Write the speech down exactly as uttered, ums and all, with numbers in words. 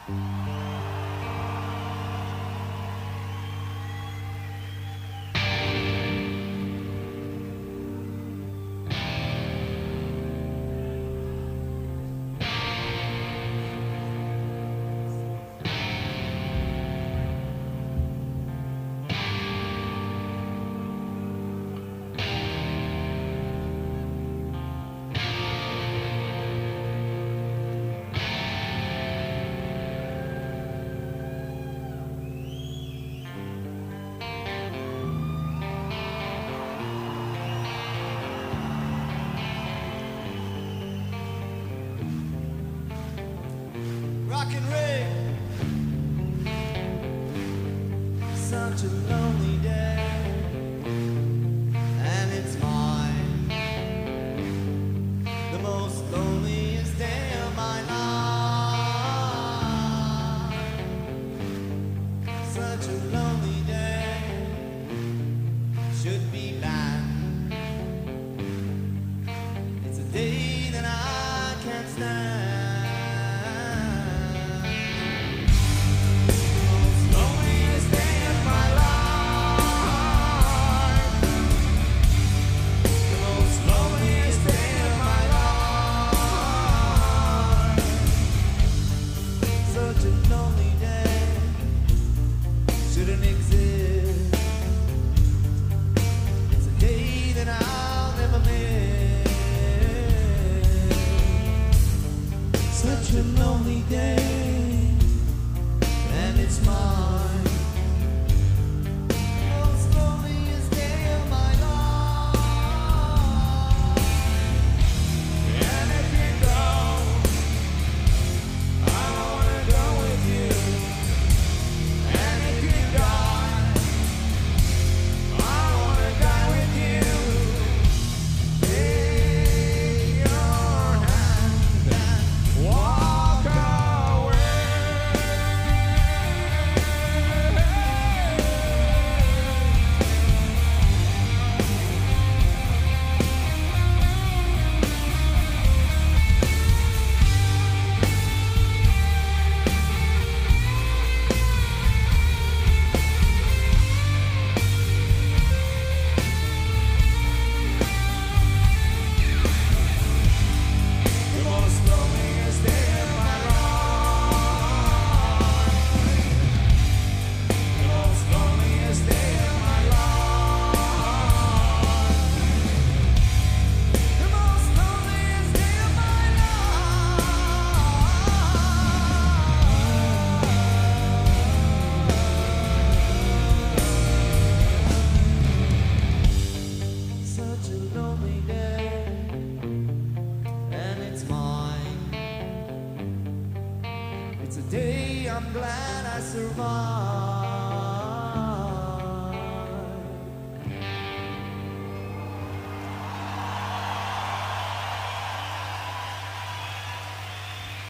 Rock and ring. Such a lonely day, and it's mine, the most loneliest day of my life. Such a lonely day should be banned. It's a day that I can't stand. Such a lonely day, and it's mine, most loneliest day of my life. And if you go, I wanna go with you. And if you die, I wanna die with you. Take your hand and walk away. The most loneliest day of my life. The most loneliest day of my life. The most loneliest day of my life. Such a lonely day, and it's mine. It's a day I'm glad I survived.